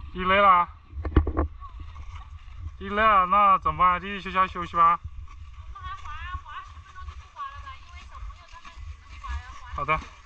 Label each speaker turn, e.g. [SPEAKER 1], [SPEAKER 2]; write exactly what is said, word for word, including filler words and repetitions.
[SPEAKER 1] 你累了？你累了，那怎么办？你休息休息吧。
[SPEAKER 2] 我们还滑滑十分钟就不滑了吧？因为小朋友他们只能滑滑。
[SPEAKER 1] 好的。